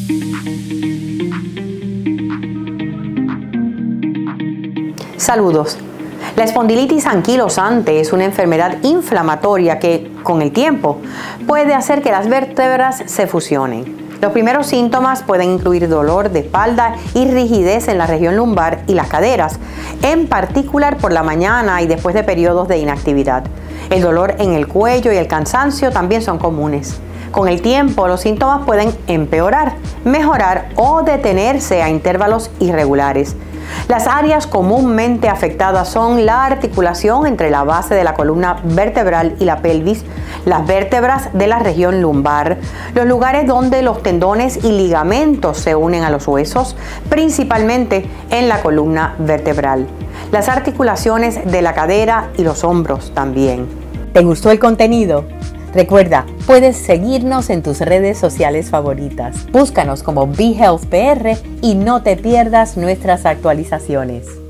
Saludos. La espondilitis anquilosante es una enfermedad inflamatoria que, con el tiempo, puede hacer que las vértebras se fusionen. Los primeros síntomas pueden incluir dolor de espalda y rigidez en la región lumbar y las caderas, en particular por la mañana y después de periodos de inactividad. El dolor en el cuello y el cansancio también son comunes. Con el tiempo, los síntomas pueden empeorar, mejorar o detenerse a intervalos irregulares. Las áreas comúnmente afectadas son la articulación entre la base de la columna vertebral y la pelvis, las vértebras de la región lumbar, los lugares donde los tendones y ligamentos se unen a los huesos, principalmente en la columna vertebral, las articulaciones de la cadera y los hombros también. ¿Te gustó el contenido? Recuerda, puedes seguirnos en tus redes sociales favoritas. Búscanos como BeHealthPR y no te pierdas nuestras actualizaciones.